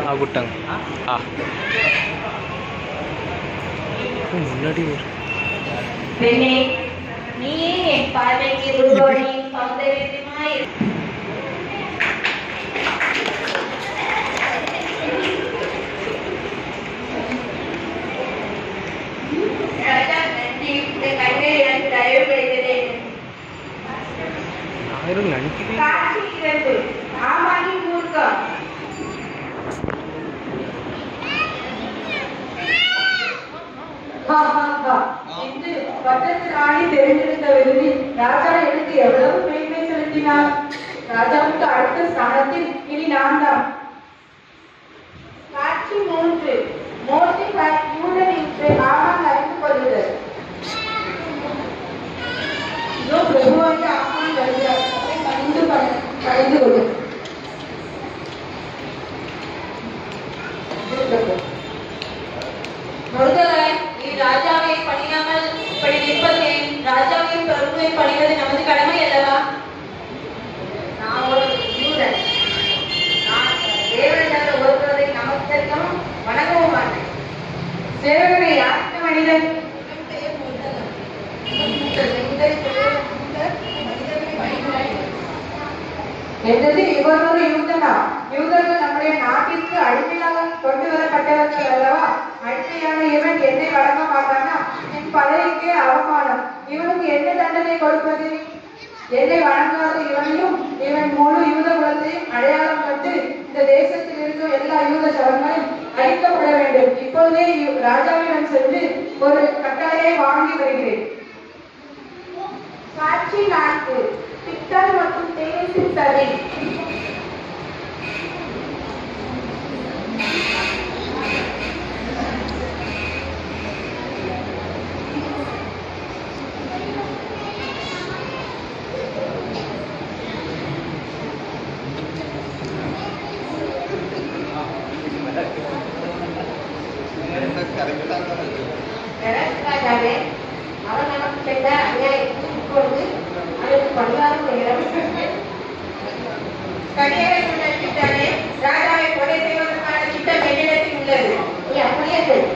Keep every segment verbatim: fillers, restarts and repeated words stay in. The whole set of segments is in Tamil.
விட்டாங்க. ஆ முன்னாடி பெண்ணே, நீயே என் பார்வைக்கு ரூபவதியும் சௌந்தரியமாய் ராஜா எனக்கு எவ்வளவு பெருமை செலுத்தினார். ராஜாவுக்கு அடுத்த ஸ்தானத்தில் இனி நான் தான். காட்சி மூன்று. மோர்டிகாய் யூதன் என்று ஆமான் அறிந்து கொள்ளுதல். இதோ பிரபுவாகிய ஆமான் வருகிறார். அவரை பணிந்து பணிந்து கொள்ளு. மொர்தெகாய், நீ ராஜாவை பணியாமல் இப்படி நிற்பது ஏன்? ராஜாவின் பிரபுவை பணிவது நமது கடமை அல்லவா? நான் ஒரு யூதன். நான் தேவனிடம் ஒருவரை நமஸ்கரிக்கவும் வணங்கவும் மாட்டேன். சேவகனை யாருக்கு மனிதன்? என்றது இவர் ஒரு யூதனா? யூதர்கள் நம்முடைய நாட்டிற்கு அடிமையாக கொண்டு வரப்பட்டவர்கள் அல்லவா? அடிமையான இவன் என்னை வழங்க மாட்டானா? என் பதவிக்கே அவமானம். இவனுக்கு என்ன தண்டனை கொடுப்பது? என்னை வழங்காத இவனையும் இவன் முழு யூத குலத்தையும் அடையாளம் கண்டு இந்த தேசத்தில் இருக்கும் எல்லா யூத சவங்களும் அழிக்கப்பட வேண்டும். இப்போதே ராஜாவிடம் சென்று ஒரு கட்டளையை வாங்கி வருகிறேன். காட்சி நான்கு. பிக்டர் மற்றும் தேனிசின் சதி. ராஜாவே, அவன் நமக்கு செய்த அநியாயத்தை இப்பொழுது அதற்கு பரிகாரம் நேரம். கடியரை முன்னெடுத்தானே ராஜாவை கொலை செய்வதற்கான திட்டம் என்னிடத்தில் உள்ளது. நீ அப்படியே செய்.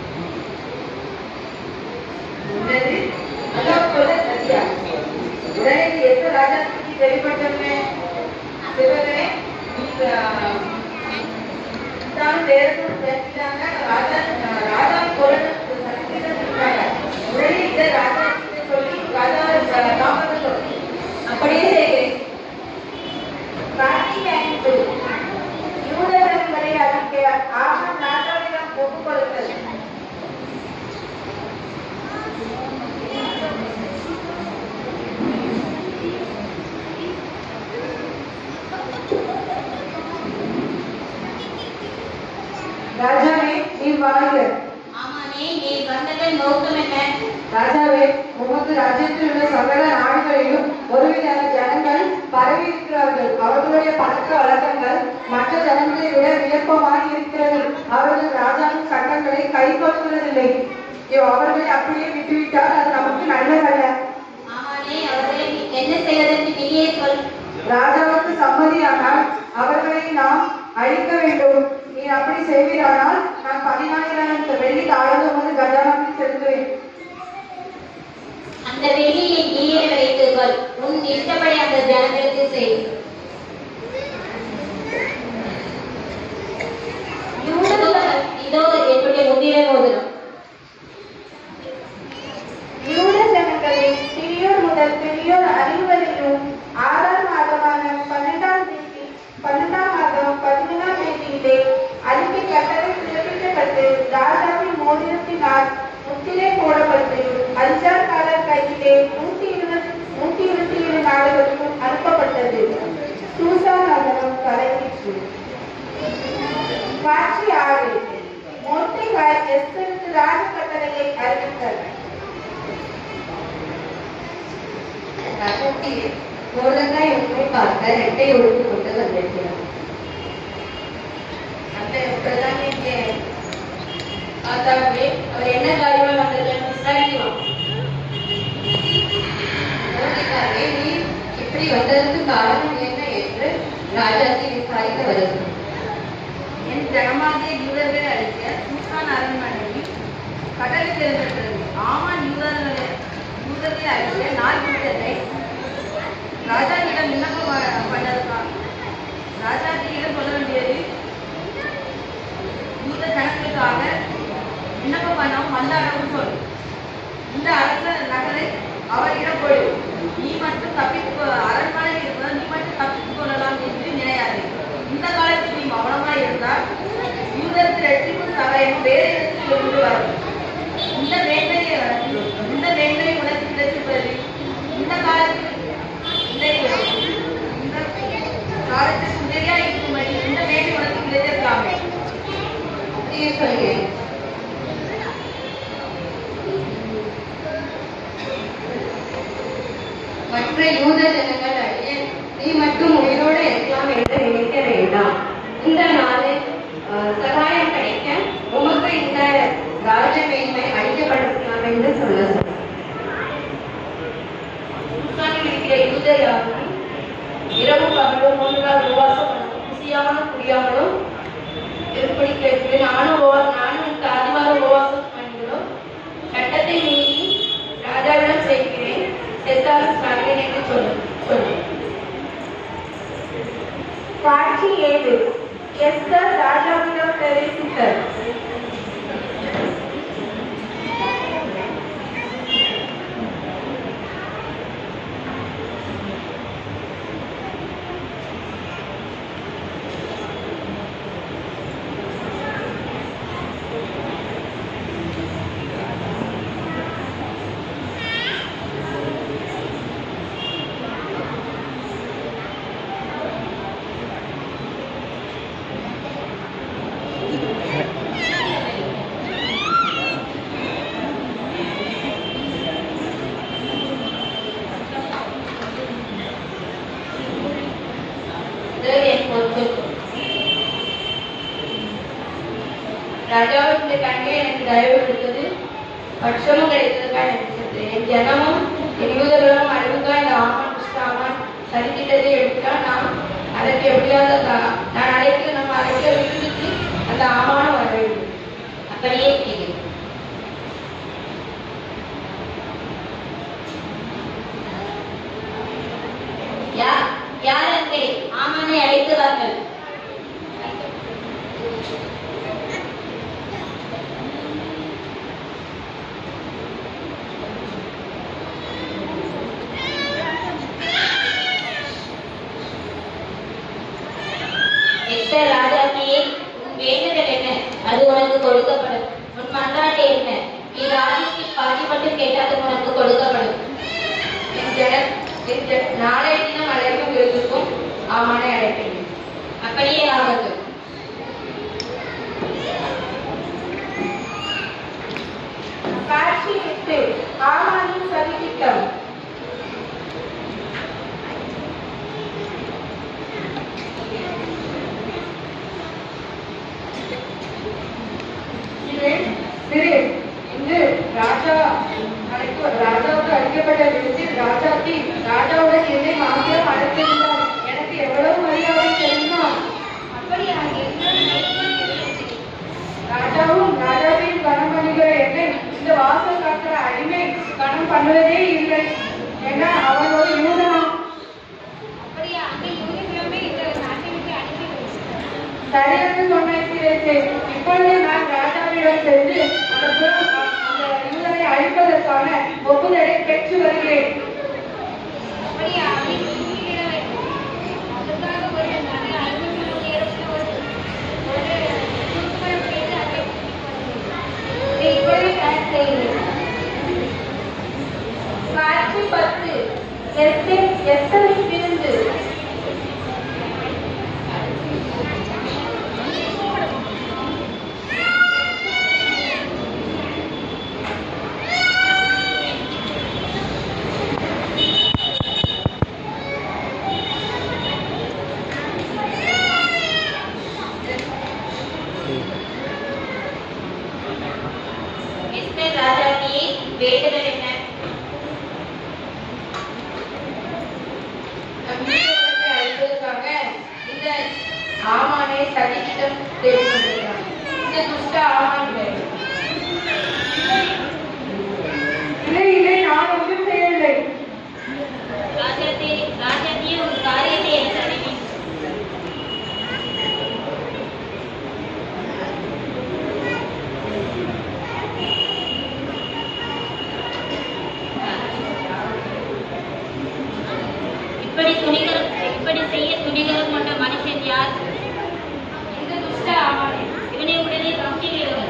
உள்ளது அதோ கொலை சரியா? உடனே எந்த ராஜாவுக்கு வெளிப்பட்டவனே சிவகனே தான் தேர்தல் பேசிட்டாங்க. ராஜா ராஜா கொலை உடனே இந்த ராஜா சொல்லி ராஜா காப்பாற்ற சொல்லி அப்படியே செய்கிறேன். காட்சி ஐந்து. யூதர்களை அழிக்க ஆமான் ராஜாவிடம் ஒப்புக் கொடுத்தது. ராஜாவே, நீர் வாழ்க. ஆமானே, நீ வந்ததன் நோக்கம் என்ன? ராஜாவே, உமது ராஜ்யத்தில் உள்ள சகல நாடுகளிலும் ஒருவித ஜனங்கள் பரவி இருக்கிறார்கள். அவர்களுடைய பழக்க வழக்கங்கள் மற்ற ஜனங்களை விட வியப்பமாக இருக்கிறது. அவர்கள் ராஜாவின் சட்டங்களை கை கொள்வதில்லை. அவர்களை அப்படியே விட்டுவிட்டால் அது நமக்கு நல்லதல்ல. ஆமானே, அவர்களை என்ன செய்வதற்கு நீயே சொல். ராஜாவுக்கு சம்மதியானால் அவர்களை நாம் அழிக்க வேண்டும். நீ அப்படி செய்வீரானால் நான் பதினாயிரம் வெள்ளி தாழ்ந்து உமது கஜானாவில் செலுத்துவேன். அந்த வெள்ளியை நீயே வைத்துக் கொள். உன் இஷ்டப்படி அந்த ஜனங்களுக்கு செய். இதோ என்னுடைய முன்னிலை மோதிரம். யூத ஜனங்களில் சிறியோர் முதல் பெரியோர் அனைவரையும் ஆறாம் மாதமான பன்னெண்டாம் தேதி பன்னெண்டாம் மாதம் பதினொன்றாம் தேதியிலே அழிக்க கட்டளை பிறப்பிக்கப்பட்டு ராஜாவின் மோதிரத்தினால் முத்திரை போடப்பட்டு அஞ்சாக்காரர் கையிலே நூத்தி இருபத்தி நூத்தி இருபத்தி ஏழு நாடுகளுக்கும் அனுப்பப்பட்டது. சூசா நகரம் கலங்கிற்று. காட்சி ஆறு. மோர்தெகாய் எஸ்தருக்கு ராஜ கட்டளையை அறிவித்தார். மோர்தெகாய் உண்மை பார்க்க ரெட்டை ஒழுங்கு கொண்டு வந்திருக்கிறார். அந்த பிரதானி ஆத்தாவே, அவர் என்ன காரியமாக வந்ததுன்னு விசாரிக்கலாம். மோர்தெகாயே, நீ இப்படி வந்ததற்கு காரணம் என்ன என்று ராஜாஜி விசாரிக்க வருகிறார். என் ஜனமாகிய யூதர்களை அழிக்க சூசான் அரண்மனையில் கடலை திறந்திருக்கிறது. ஆமான் யூதர்களை யூதர்களை அழிக்க நாள் விட்டதை ராஜாவிடம் விண்ணப்பம் பண்ணதுதான். ராஜாஜியிடம் சொல்ல வேண்டியது, யூத ஜனங்களுக்காக விண்ணப்பம் பண்ணவும் வந்தாடவும் சொல். இந்த அரச நகரை அவரிடம் கொடு. நீ மட்டும் தப்பித்து அரண்மனையில் இருப்பதால் நீ மட்டும் தப்பித்துக் கொள்ளலாம் என்று நினையாது. இந்த காலத்தில் நீ மௌனமாய் இருந்தால் யூதருக்கு ரெட்டிப்பு சகாயம் வேறு இடத்தில் இருந்து வரும். இந்த மேன்மையை இந்த மேன்மையை உனக்கு கிடைத்திருப்பது இந்த காலத்தில் இந்த காலத்துக்கு உதவியா இருக்கும்படி இந்த மேன்மை உனக்கு கிடைத்திருக்காங்க. அப்படியே சொல்கிறேன். மற்ற யூத ஜனங்கள் அழிய நீ மட்டும் உயிரோடு இருக்கலாம் என்று நினைக்க வேண்டாம். இந்த நாளில் சகாயம் கிடைக்க உமக்கு இந்த ராஜ மேன்மை அழிக்கப்படலாம் என்று சொல்ல இருக்கிற யூதர் யாரும் இரவும் பகலும் மூன்று நாள் உபவாசம் குசியாமலும் குடியாமலும் இருப்படி கேட்கிறேன். நானும் நானும் இந்த ஆதிவார உபவாசம் பண்ணுகிறோம். சட்டத்தை மீறி ராஜாவிடம் சேர்க்கிறேன். செத்தாலும் சாகிறேன் என்று சொல்லு சொல்லு காட்சி ஏழு. எஸ்தர் ராஜாவிடம் பிரவேசித்தார். ராஜாவுடைய கண்ணே எனக்கு தயவு கொடுத்தது பட்சமும் கிடைத்ததுக்காக எனக்கு என் ஜனமும் என் யூதர்களும் அழிவுக்காக இந்த ஆமான் புஸ்தாமான் சரித்திட்டத்தை எடுத்தால் நாம் அதற்கு எப்படியாவது நான் அழைத்து நம்ம அழைக்க விருந்துக்கு அந்த ஆமானும் வர வேண்டும். அப்படியே செய்கிறேன். யார் யார் அங்கே ஆமானை அழைக்கிறார்கள்? ராஜாத்தியே, உன் வேண்டுதல் என்ன? அது உனக்கு கொடுக்கப்படும். உன் மன்றாட்டு என்ன? நீ ராஜ்யத்தில் பாதி மட்டும் கேட்டால் உனக்கு கொடுக்கப்படும். நாளைய தினம் அழைக்கும் விருதுக்கும் ஆமானை அழைப்பேன். அப்படியே ஆகட்டும். காட்சி எட்டு. ஆமானின் சதித்திட்டம். இன்று ராஜா ராஜாவுக்கு அளிக்கப்பட்ட விருந்தில் ராஜாத்தி ராஜாவுடன் என்னை மாத்திரம் அழைத்திருந்தார். எனக்கு எவ்வளவு மரியாதை தெரியுமா? ராஜாவும் ராஜாவின் கணம் பண்ணுகிற என்னை இந்த வாசல் காக்கிற அடிமை கணம் பண்ணுவதே இல்லை. ஏன்னா அவன் ஒரு யூதனாம். சரியாக சொன்னேன். இப்பொழுது நான் ராஜாவிடம் சென்று அந்த புறம் அந்த யூதரை அழிப்பதற்கான ஒப்புதலை பெற்று வருகிறேன். காட்சி பத்து. எஸ்தரின் விருந்து. தேடிக்கொண்டிருக்கிறான். இந்த துஷ்ட ஆமான் வேறு. இல்லை இல்லை, நான் ஒன்றும் செய்யவில்லை. ராஜாத்தியே ராஜாத்தியே ஒரு காரியத்தை எனக்கு அறிவின். இப்படி துணிகரம் இப்படி செய்ய துணிகரம் கொண்ட மனுஷன் யார்? இந்த துஷ்ட ஆமான். இவனை உடனே தூக்கிலிடுவர்.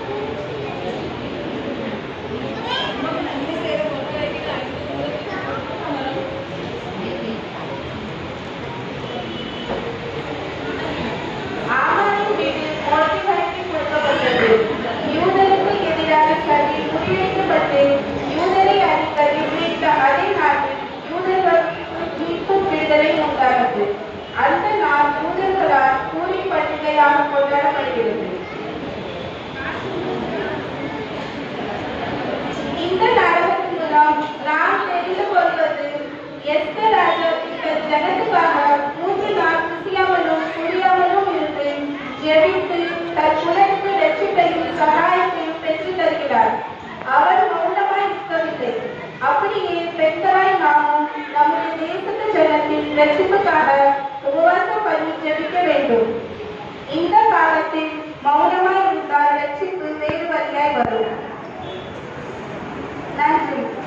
ஆமானின் வீடு மோர்தெகாய்க்கு கொடுக்கப்பட்டது. யூதருக்கு எதிராக சதி முறியடிக்கப்பட்டு யூதரை அழிக்க நிர்ணயித்த அதே நாளில் யூதர்களுக்கு மீட்பு விடுதலை உண்டானது. அந்த நாள் யூதர்களால் பூரி பண்டிகையாக கொண்டாடப்படுகிறது. இந்த நாடகத்தின் மூலம் நாம் தெரிந்து கொள்வது, எஸ்தர் ராஜாவின் ஜனத்துக்காக மூன்று நாள் குசியாமலும் புரியாமலும் இருந்து ஜெபித்து தன் குலத்துக்கு ரட்சிப்பையும் சகாயத்தையும் பெற்று தருகிறார். அவர் மௌனமாய் இருக்கவில்லை. அப்படியே பெண்களாய் நாமும் நம்முடைய தேசத்து ஜனத்தின் ரட்சிப்புக்காக உபவாசம் பண்ணி ஜெபிக்க வேண்டும். இந்த காலத்தில் மௌனமாய் இருந்தால் ரட்சிப்பு வேறு வழியாய் வரும். நன்றி.